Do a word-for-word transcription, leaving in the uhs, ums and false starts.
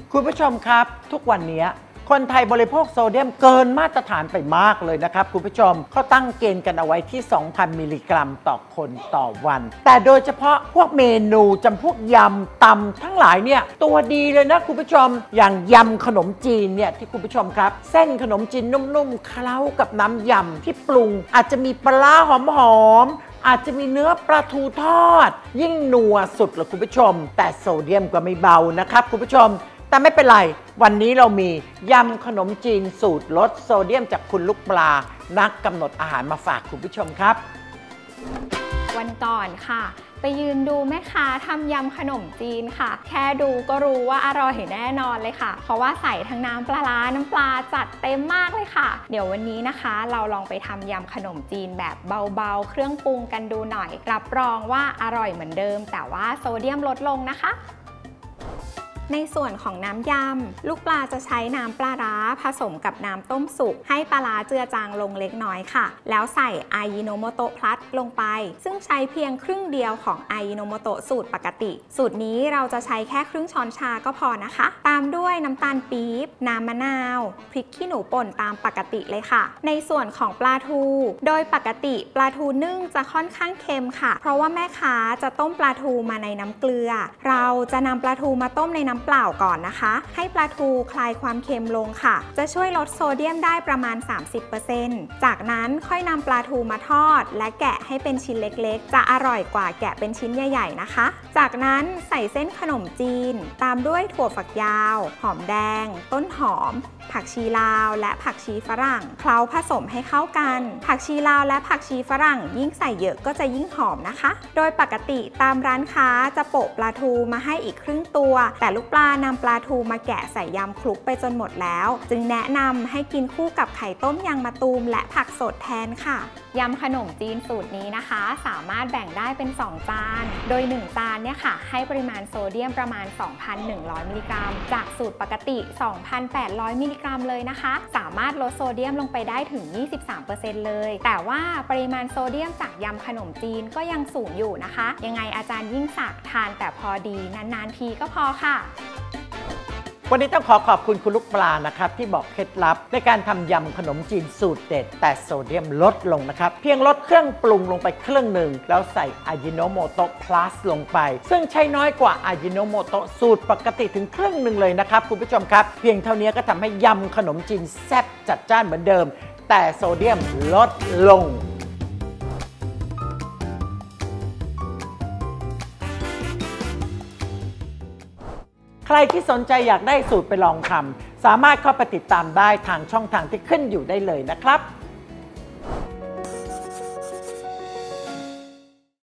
คุณผู้ชมครับทุกวันนี้คนไทยบริโภคโซเดียมเกินมาตรฐานไปมากเลยนะครับคุณผู้ชมเขาตั้งเกณฑ์กันเอาไว้ที่ สองพัน มิลลิกรัมต่อคนต่อวันแต่โดยเฉพาะพวกเมนูจำพวกยำตำทั้งหลายเนี่ยตัวดีเลยนะคุณผู้ชมอย่างยำขนมจีนเนี่ยที่คุณผู้ชมครับเส้นขนมจีนนุ่มๆเคล้ากับน้ำยำที่ปรุงอาจจะมีปลาหอมๆอาจจะมีเนื้อปลาทูทอดยิ่งนัวสุดเลยคุณผู้ชมแต่โซเดียมก็ไม่เบานะครับคุณผู้ชมแต่ไม่เป็นไรวันนี้เรามียำขนมจีนสูตรลดโซเดียมจากคุณลูกปลานักกำหนดอาหารมาฝากคุณผู้ชมครับวันก่อนค่ะไปยืนดูแม่ค้าทำยำขนมจีนค่ะแค่ดูก็รู้ว่าอร่อยแน่นอนเลยค่ะเพราะว่าใส่ทั้งน้ำปลาร้าน้ำปลาจัดเต็มมากเลยค่ะเดี๋ยววันนี้นะคะเราลองไปทำยำขนมจีนแบบเบาๆเครื่องปรุงกันดูหน่อยรับรองว่าอร่อยเหมือนเดิมแต่ว่าโซเดียมลดลงนะคะในส่วนของน้ำยำลูกปลาจะใช้น้ำปลาร้าผสมกับน้ำต้มสุกให้ปลาร้าเจือจางลงเล็กน้อยค่ะแล้วใส่อายิโนโมโตะพลัสลงไปซึ่งใช้เพียงครึ่งเดียวของอายิโนโมโตะสูตรปกติสูตรนี้เราจะใช้แค่ครึ่งช้อนชาก็พอนะคะตามด้วยน้ำตาลปี๊บน้ำมะนาวพริกขี้หนูป่นตามปกติเลยค่ะในส่วนของปลาทูโดยปกติปลาทูนึ่งจะค่อนข้างเค็มค่ะเพราะว่าแม่ค้าจะต้มปลาทูมาในน้ำเกลือเราจะนำปลาทูมาต้มในน้ำเปล่าก่อนนะคะให้ปลาทูคลายความเค็มลงค่ะจะช่วยลดโซเดียมได้ประมาณ สามสิบเปอร์เซ็นต์ จากนั้นค่อยนำปลาทูมาทอดและแกะให้เป็นชิ้นเล็กๆจะอร่อยกว่าแกะเป็นชิ้นใหญ่ๆนะคะจากนั้นใส่เส้นขนมจีนตามด้วยถั่วฝักยาวหอมแดงต้นหอมผักชีลาวและผักชีฝรั่งเคล้าผสมให้เข้ากันผักชีลาวและผักชีฝรั่งยิ่งใส่เยอะก็จะยิ่งหอมนะคะโดยปกติตามร้านค้าจะโปะปลาทูมาให้อีกครึ่งตัวแต่ลูกปลานำปลาทูมาแกะใส่ยำคลุกไปจนหมดแล้วจึงแนะนำให้กินคู่กับไข่ต้มยางมะตูมและผักสดแทนค่ะยำขนมจีนสูตรนี้นะคะสามารถแบ่งได้เป็นสองจานโดยหนึ่งจานเนี่ยค่ะให้ปริมาณโซเดียมประมาณ สองพันหนึ่งร้อย มิลลิกรัมจากสูตรปกติ สองพันแปดร้อย มิลลิกรัมเลยนะคะสามารถลดโซเดียมลงไปได้ถึง ยี่สิบสามเปอร์เซ็นต์ เลยแต่ว่าปริมาณโซเดียมจากยำขนมจีนก็ยังสูงอยู่นะคะยังไงอาจารย์ยิ่งศักดิ์ทานแต่พอดีนานๆทีก็พอค่ะวันนี้ต้องขอขอบคุณคุณลูกปลานะครับที่บอกเคล็ดลับในการทำยำขนมจีนสูตรเด็ดแต่โซเดียมลดลงนะครับเพียงลดเครื่องปรุงลงไปครึ่งหนึ่งแล้วใส่อายิโนโมโตะพลัสลงไปซึ่งใช้น้อยกว่าอายิโนโมโตะสูตรปกติถึงครึ่งหนึ่งเลยนะครับคุณผู้ชมครับเพียงเท่านี้ก็ทำให้ยำขนมจีนแซ่บจัดจ้านเหมือนเดิมแต่โซเดียมลดลงใครที่สนใจอยากได้สูตรไปลองทำสามารถเข้าไปติดตามได้ทางช่องทางที่ขึ้นอยู่ได้เลยนะครับ